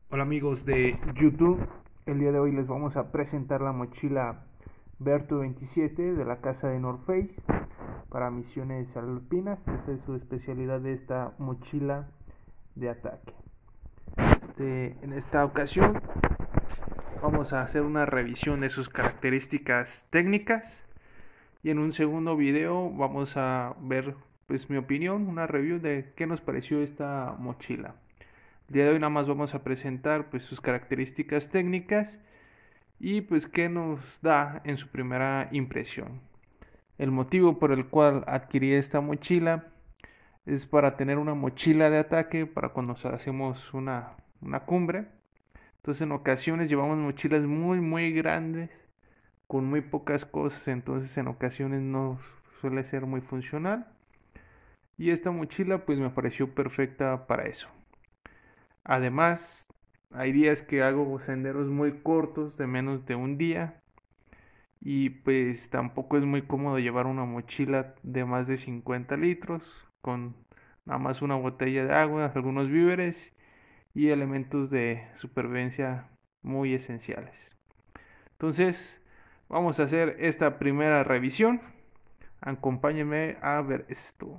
Hola amigos de YouTube, el día de hoy les vamos a presentar la mochila Vertu 27 de la casa de North Face para misiones alpinas. Esa es su especialidad de esta mochila de ataque. En esta ocasión vamos a hacer una revisión de sus características técnicas y en un segundo video vamos a ver mi opinión, una review de qué nos pareció esta mochila. El día de hoy nada más vamos a presentar sus características técnicas y qué nos da en su primera impresión. El motivo por el cual adquirí esta mochila es para tener una mochila de ataque para cuando hacemos una cumbre. Entonces en ocasiones llevamos mochilas muy grandes con muy pocas cosas, entonces en ocasiones no suele ser muy funcional. Y esta mochila me pareció perfecta para eso. Además, hay días que hago senderos muy cortos de menos de un día y tampoco es muy cómodo llevar una mochila de más de 50 litros con nada más una botella de agua, algunos víveres y elementos de supervivencia muy esenciales. Entonces, vamos a hacer esta primera revisión. Acompáñenme a ver esto.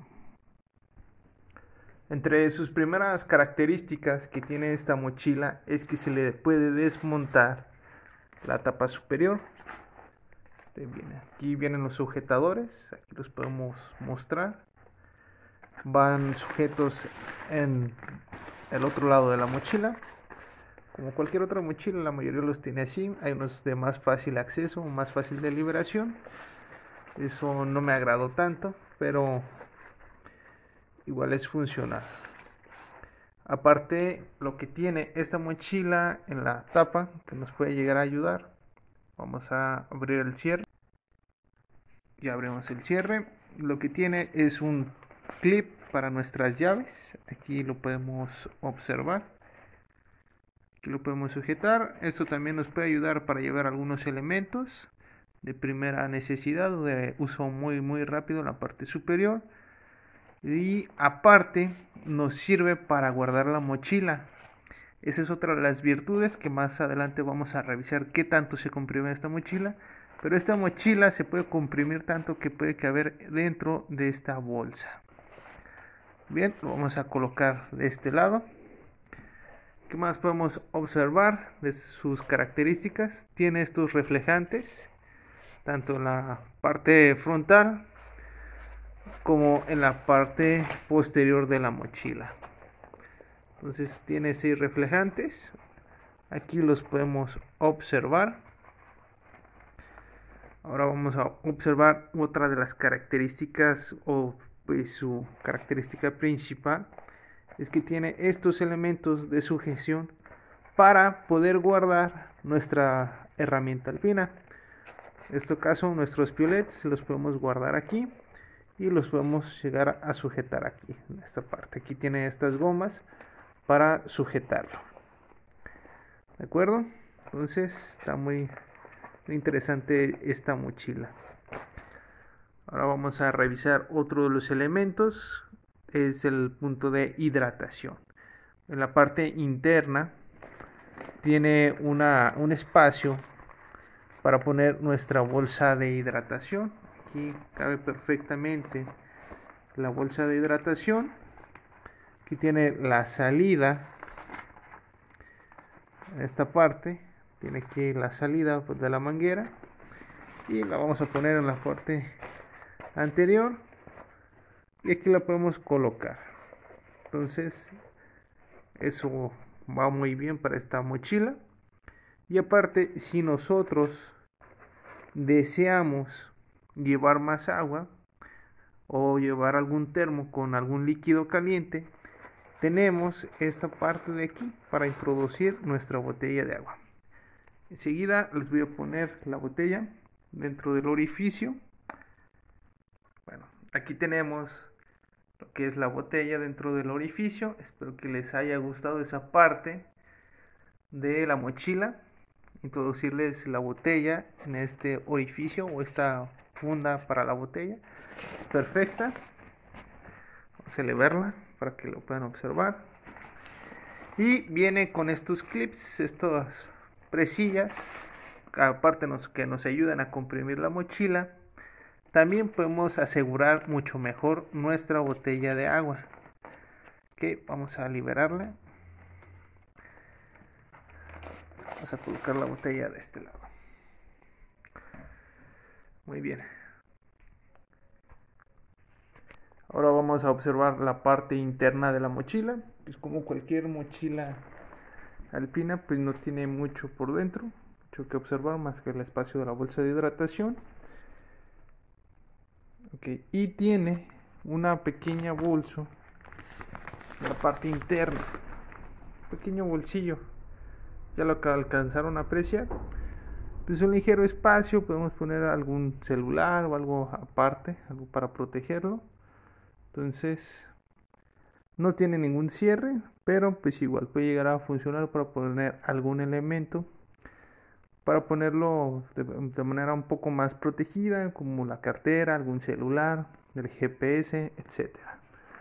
Entre sus primeras características que tiene esta mochila es que se le puede desmontar la tapa superior. Aquí vienen los sujetadores, aquí los podemos mostrar. Van sujetos en el otro lado de la mochila. Como cualquier otra mochila, la mayoría los tiene así. Hay unos de más fácil acceso, más fácil de liberación. Eso no me agradó tanto, pero igual es funcional. Aparte, lo que tiene esta mochila en la tapa, que nos puede llegar a ayudar. Vamos a abrir el cierre. Ya abrimos el cierre. Lo que tiene es un clip para nuestras llaves. Aquí lo podemos observar. Aquí lo podemos sujetar. Esto también nos puede ayudar para llevar algunos elementos de primera necesidad o de uso muy rápido en la parte superior. Y aparte nos sirve para guardar la mochila. Esa es otra de las virtudes que más adelante vamos a revisar qué tanto se comprime esta mochila. Pero esta mochila se puede comprimir tanto que puede caber dentro de esta bolsa. Bien, lo vamos a colocar de este lado. ¿Qué más podemos observar de sus características? Tiene estos reflejantes, tanto en la parte frontal como en la parte posterior de la mochila. Entonces tiene 6 reflejantes. Aquí los podemos observar. Ahora vamos a observar otra de las características o su característica principal es que tiene estos elementos de sujeción para poder guardar nuestra herramienta alpina. En este caso nuestros piolets los podemos guardar aquí y los podemos llegar a sujetar aquí en esta parte. Aquí tiene estas gomas para sujetarlo. ¿De acuerdo? Entonces está muy interesante esta mochila. Ahora vamos a revisar otro de los elementos, es el punto de hidratación. En la parte interna tiene un espacio para poner nuestra bolsa de hidratación. Aquí cabe perfectamente la bolsa de hidratación. Aquí tiene la salida. En esta parte tiene aquí la salida de la manguera y la vamos a poner en la parte anterior y aquí la podemos colocar. Entonces eso va muy bien para esta mochila. Y aparte, si nosotros deseamos llevar más agua o llevar algún termo con algún líquido caliente, tenemos esta parte de aquí para introducir nuestra botella de agua. Enseguida les voy a poner la botella dentro del orificio. Bueno, aquí tenemos lo que es la botella dentro del orificio. Espero que les haya gustado esa parte de la mochila. Introducirles la botella en este orificio o esta funda para la botella. Es perfecta. Vamos a elevarla para que lo puedan observar. Y viene con estos clips, estas presillas, aparte que nos ayudan a comprimir la mochila. También podemos asegurar mucho mejor nuestra botella de agua. Que vamos a liberarla. Vamos a colocar la botella de este lado. Muy bien. Ahora vamos a observar la parte interna de la mochila. Pues como cualquier mochila alpina, pues no tiene mucho por dentro, mucho que observar más que el espacio de la bolsa de hidratación. Okay. Y tiene una pequeña bolsa en la parte interna, pequeño bolsillo. Ya lo que alcanzaron a apreciar, pues un ligero espacio, podemos poner algún celular o algo aparte, algo para protegerlo. Entonces no tiene ningún cierre, pero pues igual puede llegar a funcionar para poner algún elemento, para ponerlo de manera un poco más protegida, como la cartera, algún celular, el GPS, etcétera.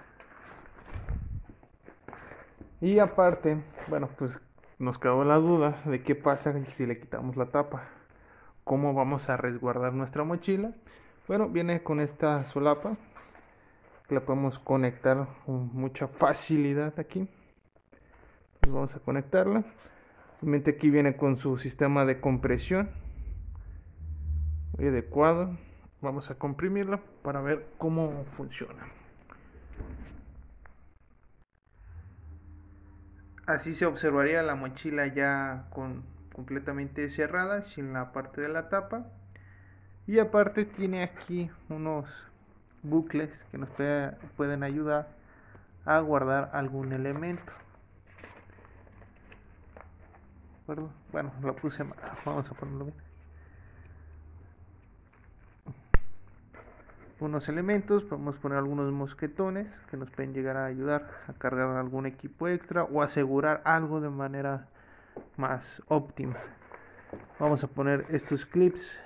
Y aparte, bueno, pues nos quedó la duda de qué pasa si le quitamos la tapa. ¿Cómo vamos a resguardar nuestra mochila? Bueno, viene con esta solapa que la podemos conectar con mucha facilidad aquí. Pues vamos a conectarla. Obviamente aquí viene con su sistema de compresión muy adecuado. Vamos a comprimirla para ver cómo funciona. Así se observaría la mochila ya completamente cerrada, sin la parte de la tapa. Y aparte tiene aquí unos bucles que nos pueden ayudar a guardar algún elemento. Bueno, lo puse mal, vamos a ponerlo bien. Unos elementos, podemos poner algunos mosquetones que nos pueden llegar a ayudar a cargar algún equipo extra o asegurar algo de manera más óptima. Vamos a poner estos clips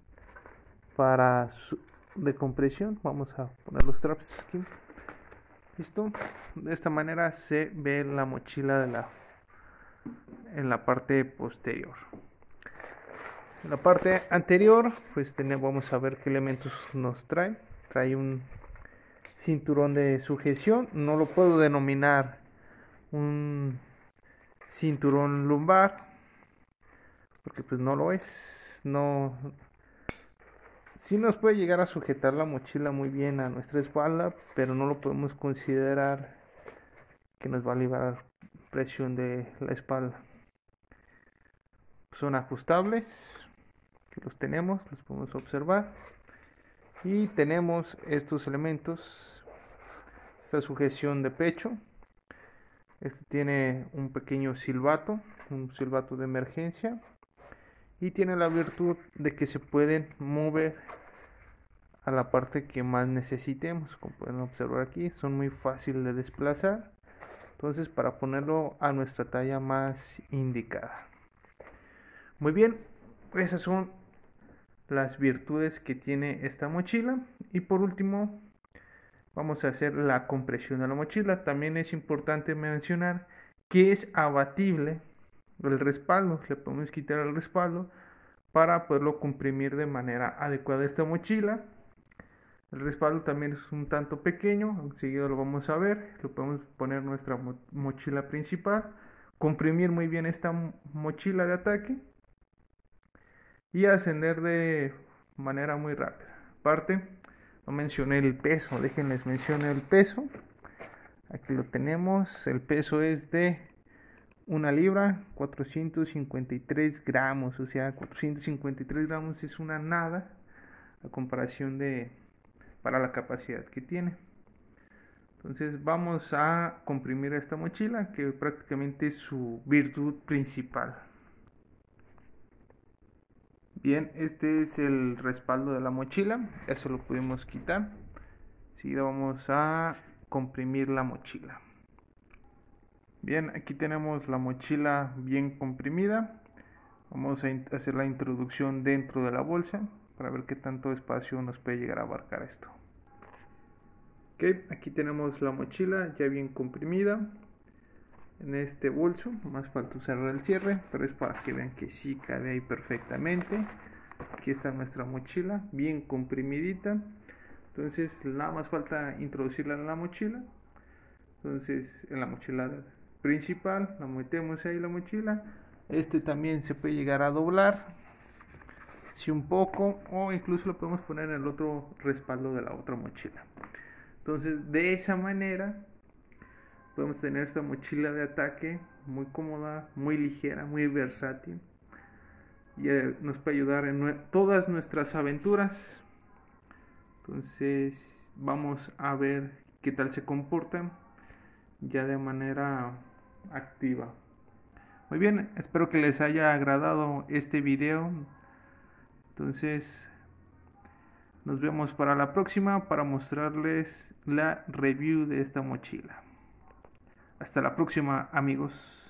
de compresión. Vamos a poner los straps aquí. Listo. De esta manera se ve la mochila en la parte posterior. En la parte anterior, pues vamos a ver qué elementos nos trae. Trae un cinturón de sujeción. No lo puedo denominar un cinturón lumbar, porque pues no lo es. No. Sí nos puede llegar a sujetar la mochila muy bien a nuestra espalda, pero no lo podemos considerar que nos va a liberar presión de la espalda. Son ajustables, que los podemos observar. Y tenemos estos elementos, esta sujeción de pecho. Este tiene un pequeño silbato, un silbato de emergencia. Y tiene la virtud de que se pueden mover a la parte que más necesitemos. Como pueden observar aquí, son muy fáciles de desplazar. Entonces, para ponerlo a nuestra talla más indicada. Muy bien, esas son las virtudes que tiene esta mochila. Y por último, vamos a hacer la compresión de la mochila. También es importante mencionar que es abatible el respaldo. Le podemos quitar el respaldo para poderlo comprimir de manera adecuada esta mochila. El respaldo también es un tanto pequeño, enseguida lo vamos a ver. Lo podemos poner en nuestra mochila principal, comprimir muy bien esta mochila de ataque y ascender de manera muy rápida. Aparte, no mencioné el peso, déjenles mencionar el peso. Aquí lo tenemos, el peso es de 1 libra, 453 gramos, o sea, 453 gramos es una nada a comparación para la capacidad que tiene. Entonces vamos a comprimir esta mochila, que prácticamente es su virtud principal. Bien, este es el respaldo de la mochila, eso lo pudimos quitar. Seguida vamos a comprimir la mochila. Bien, aquí tenemos la mochila bien comprimida. Vamos a hacer la introducción dentro de la bolsa para ver qué tanto espacio nos puede llegar a abarcar esto. Ok, aquí tenemos la mochila ya bien comprimida. en este bolso. Más falta cerrar el cierre, pero es para que vean que sí cabe ahí perfectamente. Aquí está nuestra mochila bien comprimidita, entonces nada más falta introducirla en la mochila. Entonces en la mochila principal la metemos ahí la mochila. Este también se puede llegar a doblar, sí, un poco, o incluso lo podemos poner en el otro respaldo de la otra mochila. Entonces de esa manera podemos tener esta mochila de ataque muy cómoda, muy ligera, muy versátil, y nos puede ayudar en todas nuestras aventuras. Entonces vamos a ver qué tal se comportan ya de manera activa. Muy bien, espero que les haya agradado este video. Entonces nos vemos para la próxima para mostrarles la review de esta mochila. Hasta la próxima, amigos.